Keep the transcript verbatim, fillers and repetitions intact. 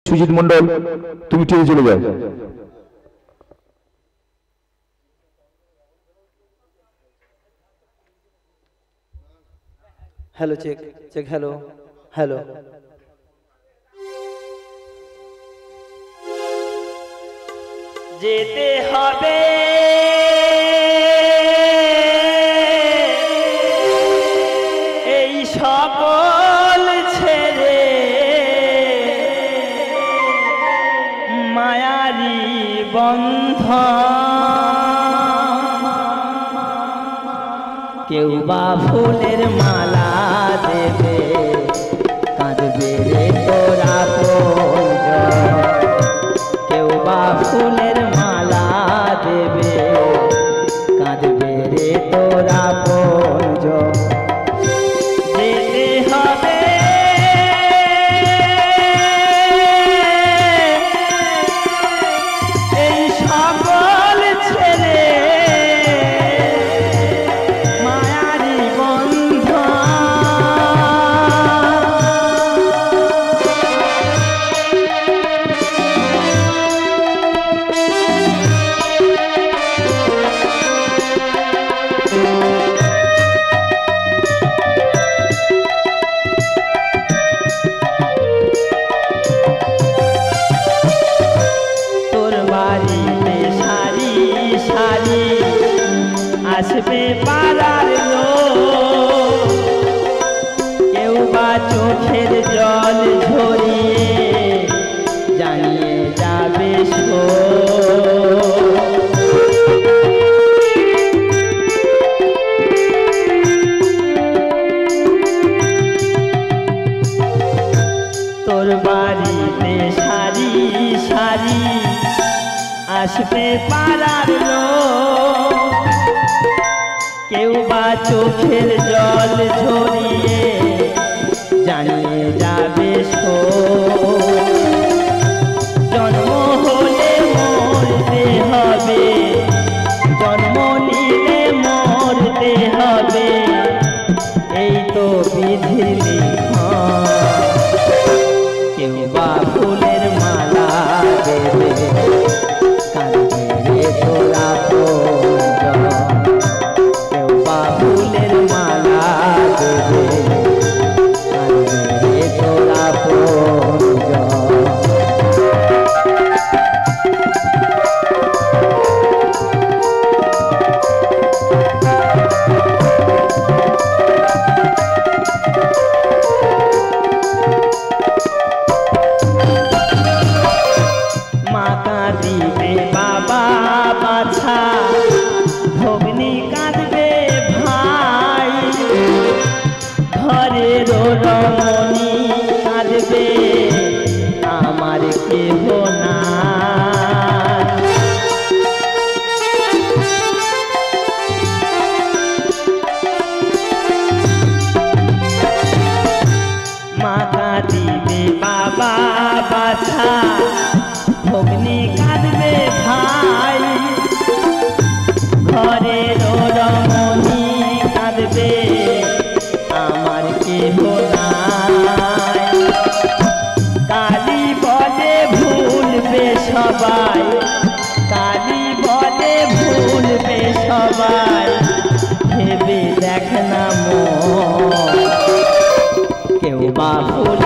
সুজিত মন্ডল তুমি টেনে চলে যাও। Hello check check hello hello जेते हबे এই সকল ছেড়ে মায়ারি বন্ধন কেউ বা ফুলের মালা দেবে কাঁদবে রে তোরা প্রয়োজন কেউ বা ফুলের মালা দেবে কাঁদবে রে তোরা প্রয়োজন যেতে হবে এই সকল ছেড়ে আসবে পাড়ার লোক কেউ বা চোখের জল ঝরিয়ে জানিয়ে যাবে তোর বাড়িতে সারি সারি আসবে পাড়ার লোক কেউ বা চোখের জল ঝরিয়ে জানিয়ে যাবে জন্ম হলে মরতে হবে জন্ম নিলে মরতে হবে এই তো বিধির লিখন কেউ বা ফুলের মালা দেবে কাঁদবে রে তোরা প্রয়োজন ফুলের মালা দেবে কাঁদবে রে তোরা প্রয়োজন মা কাঁদিবে বাবা বাছা ভগ্নী কাঁদবে ঘরের রমণী কাঁদবে আমার কেহ নাই মা কাঁদিবে বাবা বাছা ভগ্নী কাঁদবে ভাই ঘরের রমণী কাঁদবে আমার কেহ নাই কালী বলে ভুলবে সবাই কালী বলে ভুলবে সবাই ভেবে দেখ না মন কেউ বা ফুল